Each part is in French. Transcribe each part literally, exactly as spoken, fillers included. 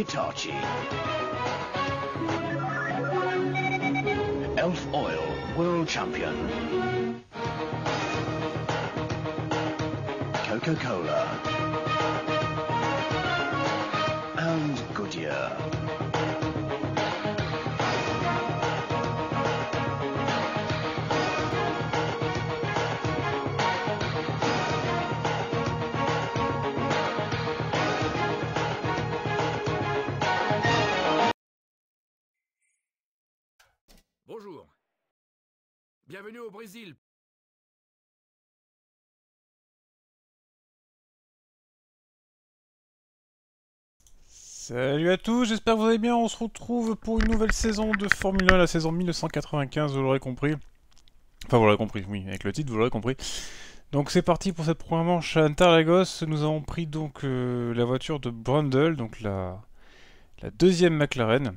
Hitachi. Elf Oil, World Champion. Coca-Cola. And Goodyear. Bonjour. Bienvenue au Brésil. Salut à tous, j'espère que vous allez bien. On se retrouve pour une nouvelle saison de Formule un, la saison mille neuf cent quatre-vingt-quinze, vous l'aurez compris. Enfin, vous l'aurez compris, oui, avec le titre, vous l'aurez compris. Donc c'est parti pour cette première manche à Interlagos. Nous avons pris donc euh, la voiture de Brundle, donc la, la deuxième McLaren.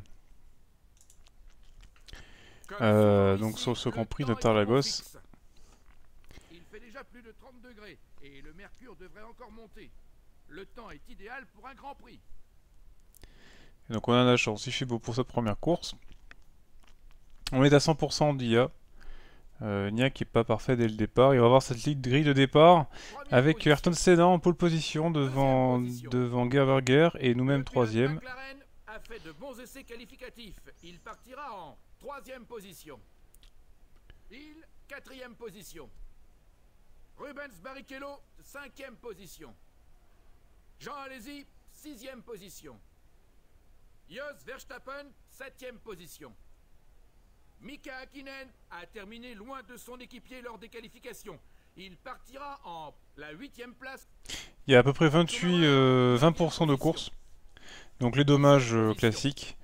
Euh, donc sur ce Grand Prix d'Interlagos. Il fait déjà plus de trente degrés et le mercure devrait encore monter. Le temps est idéal pour un Grand Prix. Et donc on a la chance, il fait beau pour cette première course. On est à cent pour cent d'I A. Euh, N I A qui n'est pas parfait dès le départ. Il va avoir cette ligne grille de départ avec position. Ayrton Senna en pole position devant, position. devant Gerberger et nous-mêmes troisième. McLaren a fait de bons essais qualificatifs. Il partira en troisième position. Il, quatrième position. Rubens Barrichello, cinquième position. Jean Alesi, sixième position. Jos Verstappen, septième position. Mika Hakkinen a terminé loin de son équipier lors des qualifications. Il partira en la huitième place. Il y a à peu près vingt-huit, euh, vingt pour cent de course. Donc les dommages euh, classiques.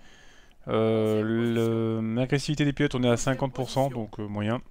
Euh, L'agressivité des pilotes, on est à cinquante pour cent, donc euh, moyen.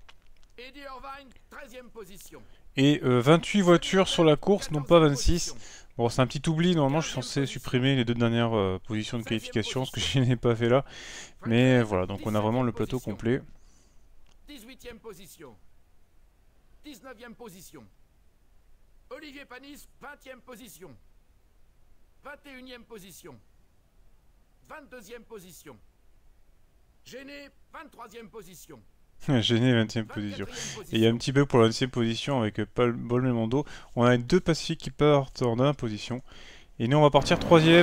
Et euh, vingt-huit voitures sur la course, non pas vingt-six. Bon, c'est un petit oubli, normalement je suis censé supprimer les deux dernières euh, positions de qualification, ce que je n'ai pas fait là. Mais voilà, donc on a vraiment le plateau complet. dix-huitième position. dix-neuvième position. Olivier Panis, vingtième position. vingt et unième position. vingt-deuxième position. Gêné, vingt-troisième position. Gêné, vingtième position. Et il y a un petit bug pour la vingtième position avec Paul Belmondo. On a deux Pacifiques qui partent en dernière position. Et nous on va partir troisième.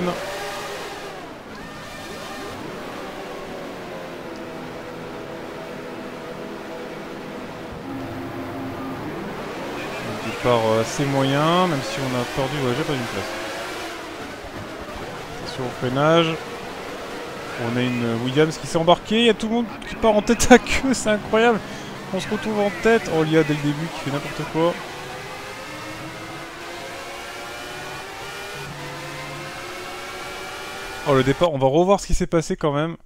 Un départ assez moyen, même si on a perdu, ouais, j'ai pas une place. Attention au freinage. On a une Williams qui s'est embarquée, il y a tout le monde qui part en tête à queue, c'est incroyable. On se retrouve en tête. Oh, Lia dès le début qui fait n'importe quoi. Oh, le départ, on va revoir ce qui s'est passé quand même.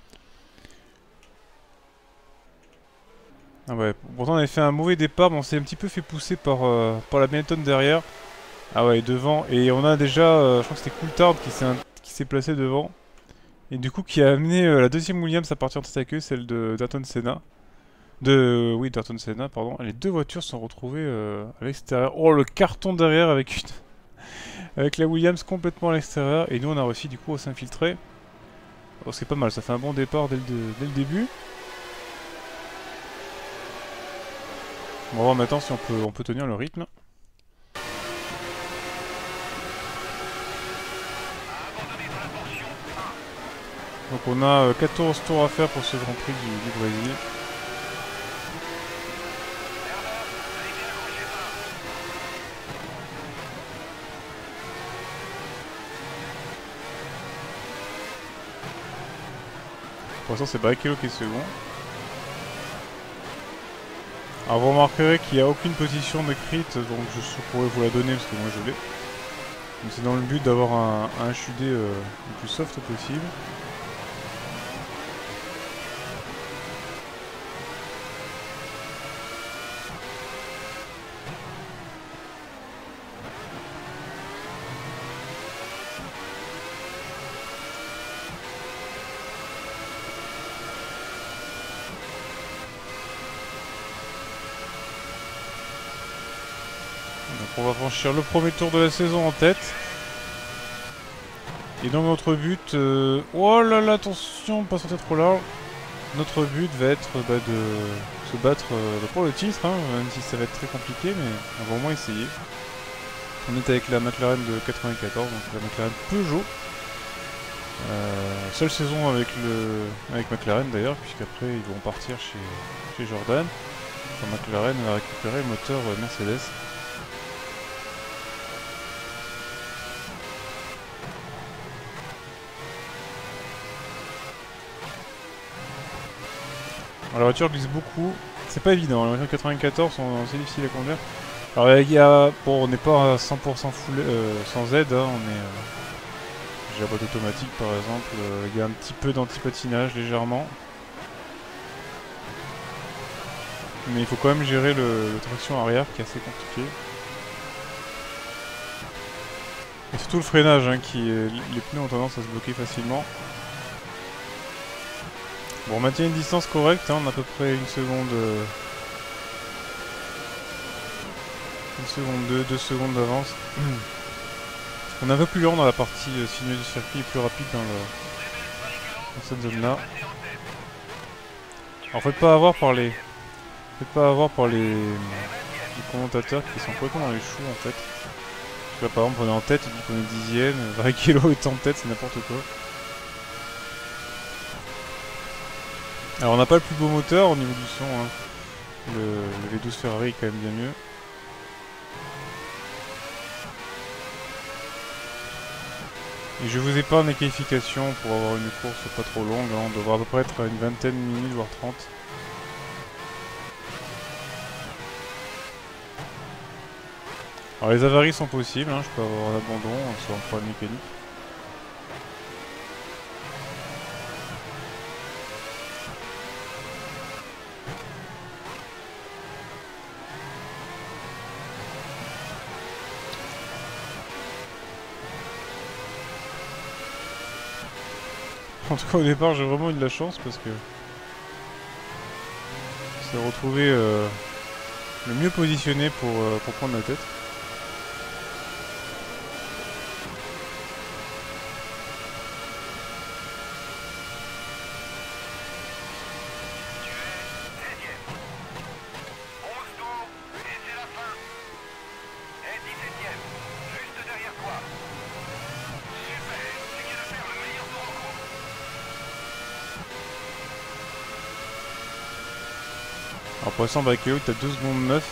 Ah ouais, pourtant on avait fait un mauvais départ, mais on s'est un petit peu fait pousser par, euh, par la Benetton derrière. Ah ouais, devant. Et on a déjà, euh, je crois que c'était Coulthard qui s'est placé devant. Et du coup qui a amené euh, la deuxième Williams à partir en tête à queue, celle de d'Ayrton Senna. De... Oui, d'Ayrton Senna, pardon. Les deux voitures sont retrouvées euh, à l'extérieur. Oh, le carton derrière avec une... avec la Williams complètement à l'extérieur. Et nous, on a réussi du coup à s'infiltrer. Oh, c'est pas mal, ça fait un bon départ dès le, de... dès le début. On va voir maintenant si on peut, on peut tenir le rythme. Donc on a euh, quatorze tours à faire pour ce Grand Prix du, du Brésil. Pour l'instant c'est Barrichello qui est second. Alors vous remarquerez qu'il n'y a aucune position décrite, donc je pourrais vous la donner parce que moi je l'ai. C'est dans le but d'avoir un, un H U D euh, le plus soft possible. Donc on va franchir le premier tour de la saison en tête. Et donc notre but... Euh... Oh là là, attention, pas sortir trop large. Notre but va être bah, de se battre euh, pour le titre, hein, même si ça va être très compliqué, mais on va au moins essayer. On est avec la McLaren de quatre-vingt-quatorze, donc la McLaren Peugeot. Euh, seule saison avec le avec McLaren d'ailleurs, puisqu'après ils vont partir chez, chez Jordan. Enfin, McLaren va récupérer le moteur Mercedes. Alors, la voiture glisse beaucoup, c'est pas évident, la voiture quatre-vingt-quatorze c'est difficile à conduire. Alors il y a, bon, on n'est pas à cent pour cent full, euh, sans aide, hein, on est... Euh, j'ai la boîte automatique par exemple, euh, il y a un petit peu d'anti-patinage légèrement. Mais il faut quand même gérer le, le traction arrière qui est assez compliqué. Et surtout le freinage, hein, qui est, les pneus ont tendance à se bloquer facilement. Bon, on maintient une distance correcte, hein, on a à peu près une seconde... Euh, une seconde deux, deux secondes d'avance. On est un peu plus lent dans la partie euh, sinueuse du circuit et plus rapide dans, le, dans cette zone-là. Alors faites pas avoir par les... Faites pas avoir par les, les commentateurs qui sont complètement dans les choux en fait. Parce que là, par exemple on est en tête, il dit qu'on est dixième, Barrichello est en tête, c'est n'importe quoi. Alors on n'a pas le plus beau moteur au niveau du son, hein. le, le V douze Ferrari est quand même bien mieux. Et je vous épargne les qualifications pour avoir une course pas trop longue, hein. On devra à peu près être à une vingtaine de minutes voire trente. Alors les avaries sont possibles, hein. Je peux avoir un abandon, soit un problème mécanique. En tout cas au départ j'ai vraiment eu de la chance parce que je me suis retrouvé euh, le mieux positionné pour, euh, pour prendre la tête. Alors pour l'instant Barrichello t'as deux secondes neuf.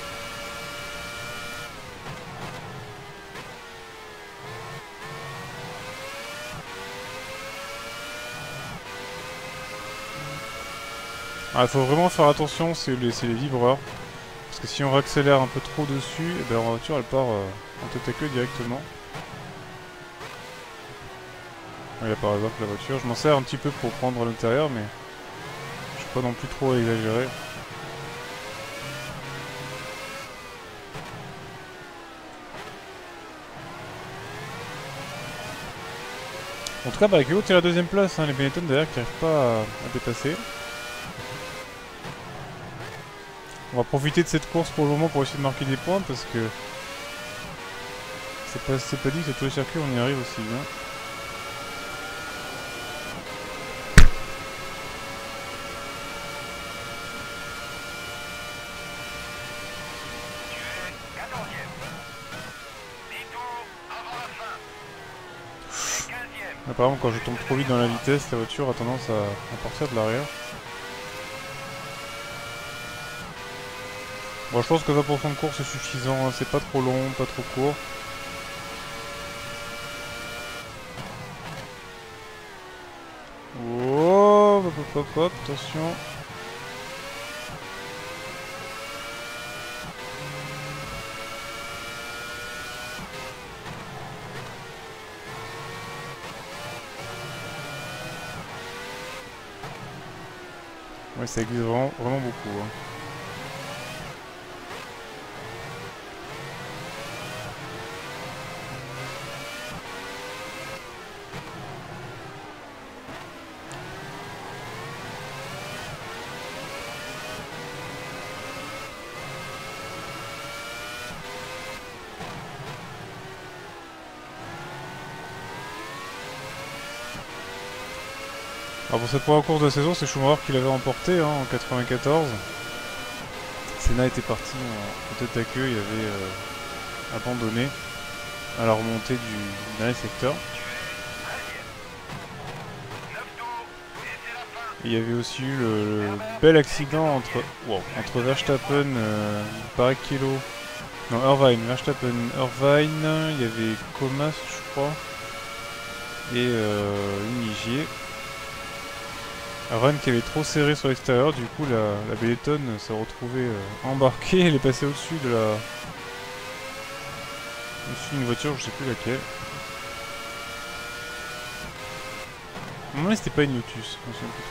Il faut vraiment faire attention, c'est les, les vibreurs. Parce que si on réaccélère un peu trop dessus, et ben la voiture elle part euh, en tête à queue directement. Là par exemple la voiture, je m'en sers un petit peu pour prendre l'intérieur mais je suis pas non plus trop exagéré. En tout cas, Barrichello tire la deuxième place, hein, les Benetton derrière qui n'arrivent pas à, à dépasser. On va profiter de cette course pour le moment pour essayer de marquer des points parce que c'est pas, c'est pas dit que sur tous les circuits on y arrive aussi bien. Là, par exemple, quand je tombe trop vite dans la vitesse, la voiture a tendance à, à partir de l'arrière. Bon, je pense que vingt pour cent de course c'est suffisant, hein. C'est pas trop long, pas trop court. Oh, hop, hop, hop, hop, attention. Ouais, ça glisse vraiment, vraiment beaucoup, hein. Alors pour cette première course de la saison, c'est Schumacher qui l'avait remporté hein, en quatre-vingt-quatorze. Senna était parti en tête à queue, il avait euh, abandonné à la remontée du dernier secteur. Et il y avait aussi eu le, le bel accident entre, wow, entre Verstappen, euh, Barrichello, non Irvine, Verstappen, Irvine, il y avait Comas je crois, et euh, Ligier. Irvine qui avait trop serré sur l'extérieur, du coup la, la Benetton s'est retrouvée euh, embarquée, elle est passée au-dessus de la... au-dessus d'une voiture, je sais plus laquelle. Non, c'était pas une Lotus, je me souviens plus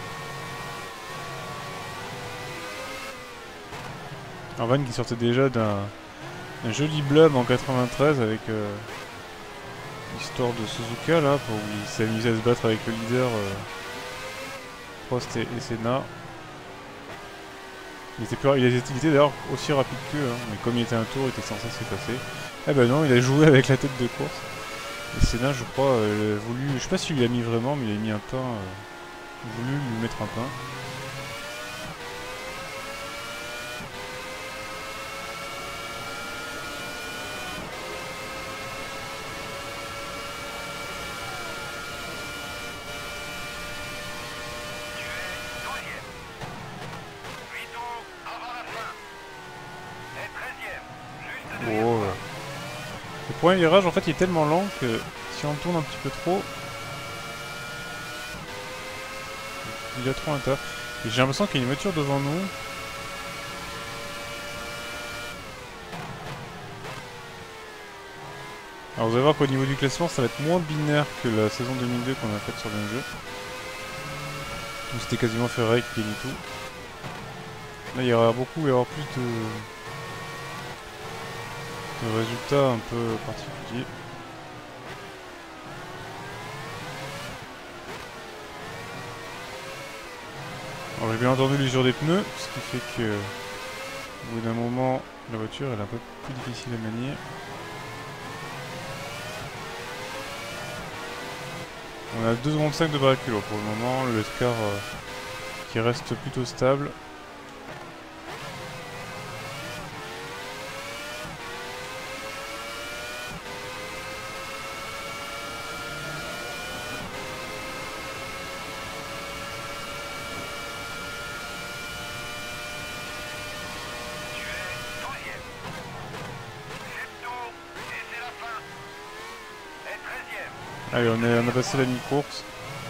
trop. Irvine qui sortait déjà d'un joli blum en quatre-vingt-treize avec euh, l'histoire de Suzuka là, où il s'est amusé à se battre avec le leader euh, Prost et, et Senna. Il était, plus, il était, il était d'ailleurs aussi rapide qu'eux, hein, mais comme il était un tour, il était censé s'effacer. Eh ben non, il a joué avec la tête de course. Et Senna, je crois, euh, voulu, je sais pas s'il lui a mis vraiment, mais il a mis un pain, euh, voulu lui mettre un pain. Oh, ouais. Le premier virage, en fait, il est tellement lent que si on tourne un petit peu trop, il a trop un tas. Et j'ai l'impression qu'il y a une voiture devant nous. Alors vous allez voir qu'au niveau du classement, ça va être moins binaire que la saison deux mille deux qu'on a faite sur le même jeu. Où c'était quasiment Ferrari qui gagnait tout. Là, il y aura beaucoup, il y aura plus de... de résultats un peu particuliers. Alors j'ai bien entendu l'usure des pneus, ce qui fait que au bout d'un moment la voiture elle est un peu plus difficile à manier. On a deux secondes cinq de Barrichello pour le moment, le car euh, qui reste plutôt stable. Allez, on, est, on a passé la mi-course.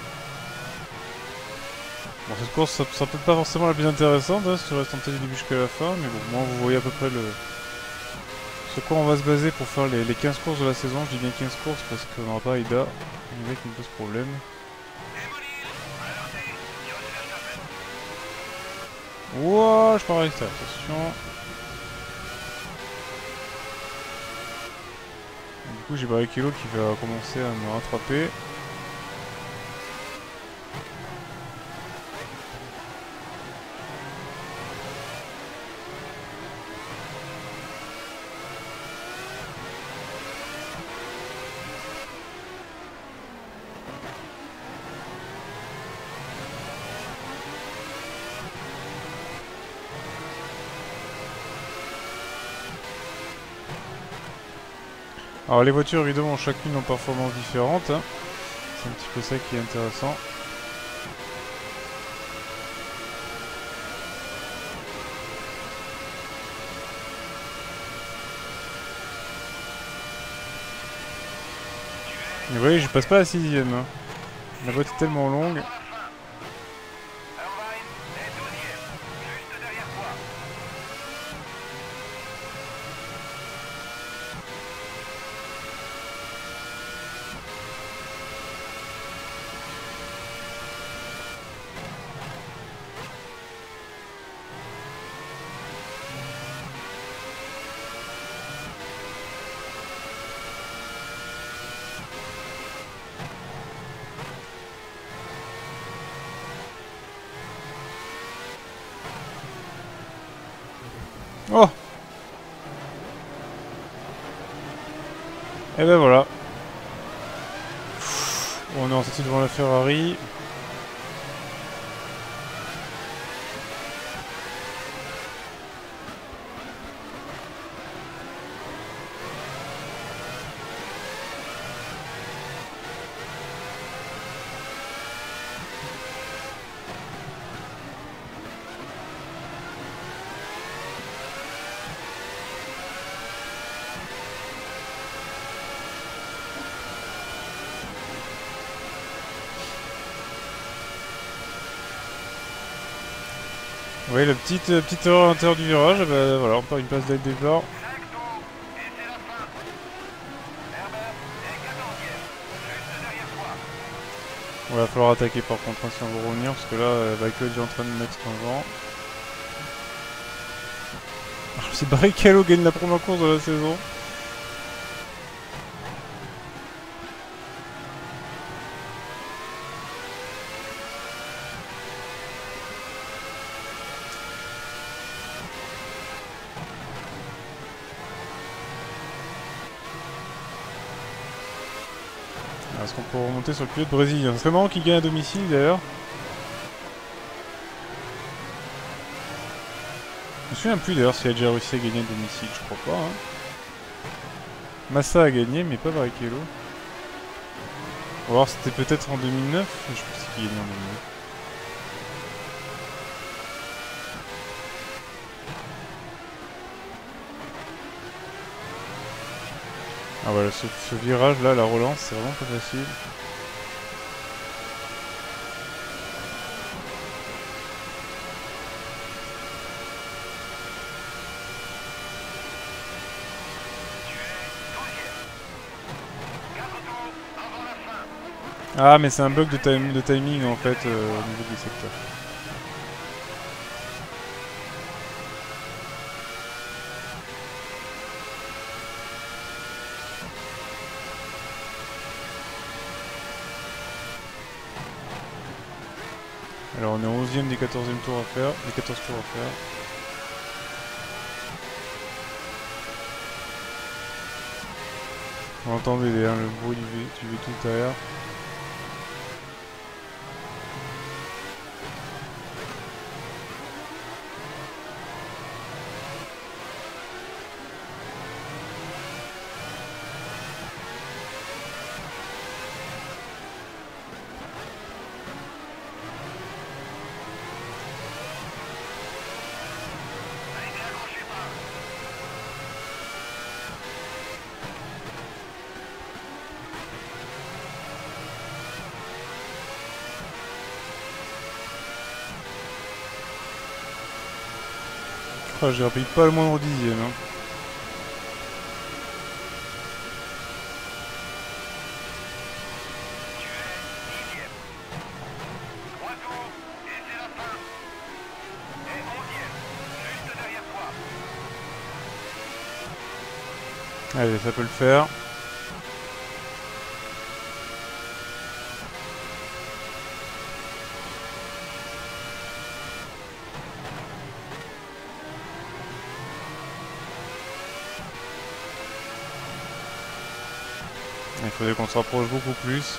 Bon, cette course ça sera peut-être pas forcément la plus intéressante, hein, si tu restes tenté du début jusqu'à la fin, mais bon, moi vous voyez à peu près le... sur quoi on va se baser pour faire les, les quinze courses de la saison. Je dis bien quinze courses parce qu'on n'aura pas Aida, il y qui me pose problème. Wouah, je pars à l'extérieur, attention. Du coup j'ai Barrichello qui va commencer à me rattraper. Alors les voitures évidemment ont chacune en performance différente, hein. C'est un petit peu ça qui est intéressant. Et vous voyez, je passe pas à la sixième, hein. La boîte est tellement longue. Oh! Et ben voilà. On est en sortie devant la Ferrari. Oui, la petite, euh, petite erreur à l'intérieur du virage, bah voilà, on perd une place dès le départ. Il va falloir attaquer par contre hein, si on veut revenir, parce que là, euh, Michael est déjà en train de mettre un vent. C'est Barrichello gagne la première course de la saison. Est-ce qu'on peut remonter sur le pilote brésilien? C'est marrant qu'il gagne à domicile d'ailleurs. Je me souviens plus d'ailleurs s'il a déjà réussi à gagner à domicile, je crois pas. Hein. Massa a gagné, mais pas Barrichello. On va voir, c'était peut-être en deux mille neuf. Je pense qu'il gagnait en deux mille neuf. Ah voilà, ce, ce virage là, la relance, c'est vraiment pas facile. Ah mais c'est un bug de, time, de timing en fait euh, au niveau du secteur. Alors on est au onzième des quatorzième tours à faire, des quatorze tours à faire. Vous entendez derrière le bruit du, du V tout derrière. Oh, j'ai repris pas le moindre dixième. Hein. Allez, ça peut le faire. Il faudrait qu'on se rapproche beaucoup plus.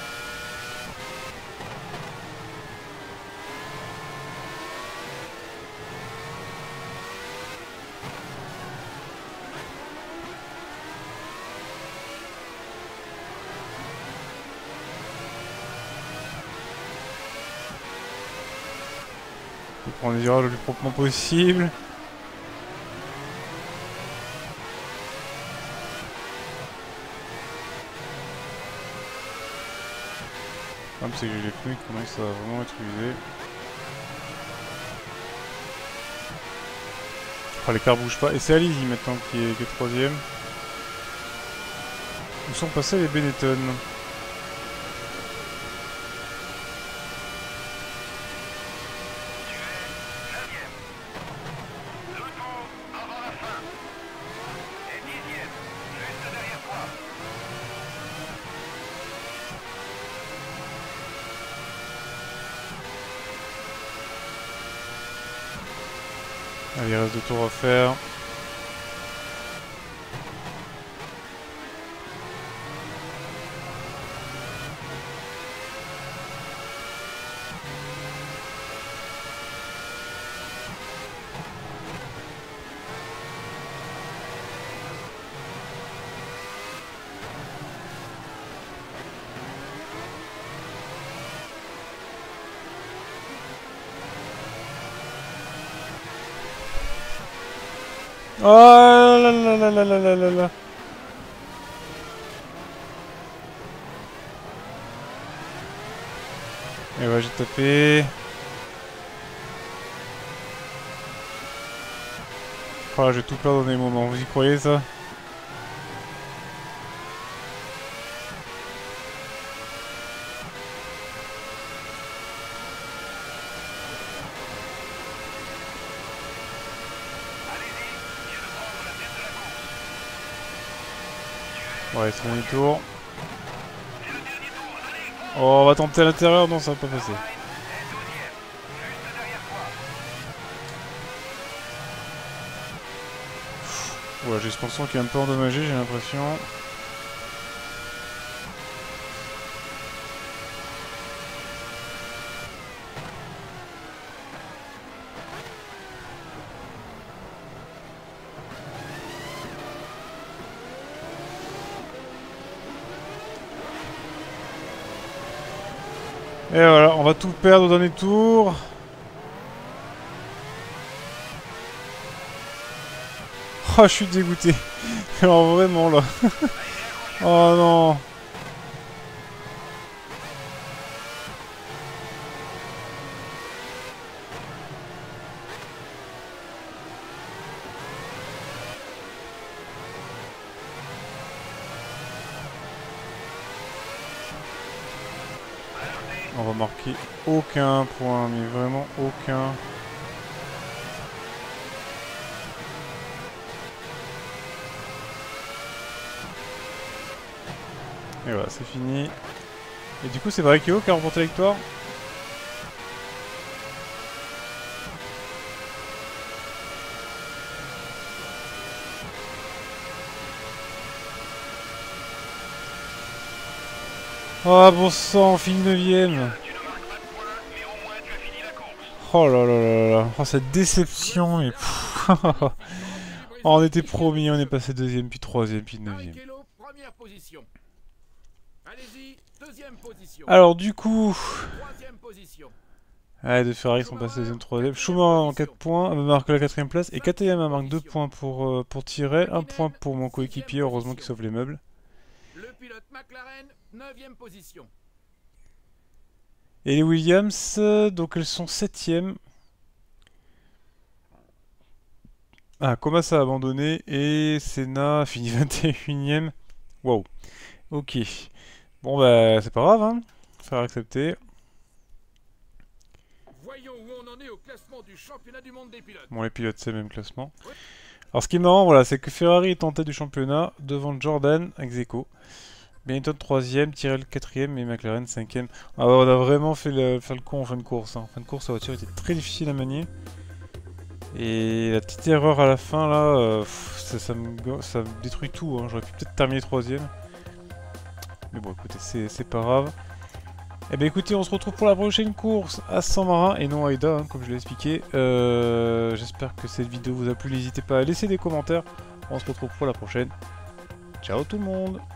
Il faut prendre les virages le plus proprement possible. Le problème c'est que j'ai les pneus qui commencent à vraiment être usés. Oh, l'écart bouge pas. Et c'est Alizzi maintenant qui est, qui est troisième. Où sont passés les Benetton? Allez, il reste deux tours à faire. Oh là là là là là là là là. Et ouais, j'ai tapé. Oh, je vais tout perdre dans des moments, vous y croyez ça? Ouais, c'est mon tour. Oh, on va tenter à l'intérieur, non, ça va pas passer. Ouais, j'ai ce ponton qui est un peu endommagé, j'ai l'impression. Et voilà, on va tout perdre au dernier tour. Oh, je suis dégoûté. Alors vraiment là. Oh non. On va marquer aucun point, mais vraiment aucun. Et voilà, c'est fini. Et du coup, c'est Barrichello qui a remporté la victoire. Oh bon sang, on finit neuvième. Oh là là là là. Oh cette déception. Mais... oh, on était promis, on est passé deuxième, puis troisième, puis neuvième. Alors du coup... Allez, de Ferrari sont passés deuxième, troisième. Schumacher en quatre points, marque la quatrième place. Et K T M marque deux points pour, euh, pour Tyrrell, un point pour mon coéquipier, heureusement qu'il sauve les meubles. Le pilote McLaren, neuvième position. Et les Williams, euh, donc elles sont septième. Ah, Komassa a abandonné et Senna a fini vingt et unième. Wow. Ok. Bon bah c'est pas grave, hein. Faire accepter. Voyons où on en est au classement du championnat du monde des pilotes. Bon, les pilotes c'est le même classement. Alors ce qui est marrant, voilà, c'est que Ferrari est en tête du championnat devant Jordan ex aequo. Benetton troisième, Tyrrell quatrième et McLaren cinquième. Ah, on a vraiment fait le, fait le con en fin de course. Hein. En fin de course, la voiture était très difficile à manier. Et la petite erreur à la fin, là, euh, pff, ça, ça, me, ça me détruit tout. Hein. J'aurais pu peut-être terminer troisième. Mais bon, écoutez, c'est pas grave. Eh bien, écoutez, on se retrouve pour la prochaine course à Saint-Marin et non à Aida, hein, comme je l'ai expliqué. Euh, J'espère que cette vidéo vous a plu. N'hésitez pas à laisser des commentaires. On se retrouve pour la prochaine. Ciao tout le monde!